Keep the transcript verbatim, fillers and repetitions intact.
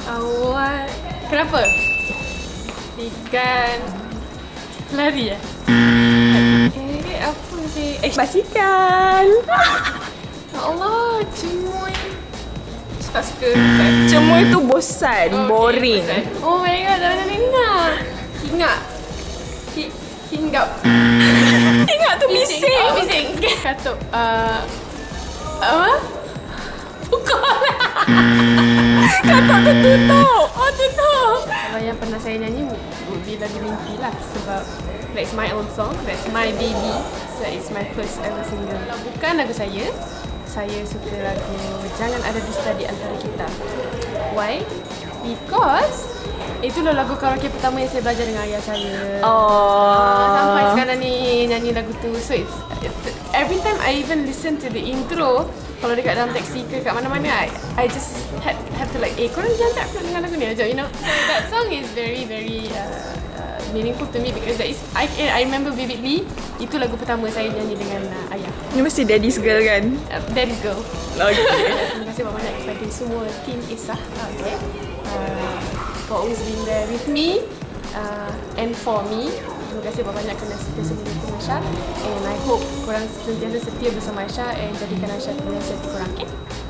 Awal. Kenapa? Ikan lari ya? Eh, apa sih? Eh, Basikal. ya Allah, cemoy. Tak suka. Cemoy tu bosan, Okay, boring. bosan. Oh my god, dah pernah dengar. Hingap. Hi, hinggap. Tengok tu bising. Oh, bising. Katuk. Uh, apa? Bukan. Katuk tu tutup. Oh, tutup. Kalau yang pernah saya nyanyi would be Lagu Mimpi lah. Sebab that's my own song. That's my baby. So it's my first ever single. Kalau bukan lagu saya, saya suka lagu Jangan Ada Dusta Di Antara Kita. Why? Because itulah lagu karaoke pertama yang saya belajar dengan ayah saya. Oh. Sampai sekarang ni nyanyi lagu tu. So it's, it's every time I even listen to the intro, kalau dekat dalam taxi ke kat mana-mana, I, I just had have to like, eh korang jangan tak pernah dengar lagu ni macam, you know. So that song is very very uh, uh, meaningful to me because that is I I remember vividly itu lagu pertama saya nyanyi dengan uh, ayah. Ni mesti Daddy's Girl kan? Uh, Daddy's Girl. Okay. Terima kasih banyak kepada semua tim Isah. Okay. Uh, for always being there with me uh, and for me. Terima kasih banyak kerana setia sebelum Aisyah, and I hope korang sentiasa setia bersama Aisyah and jadikan Aisyah teman setia korang, okay?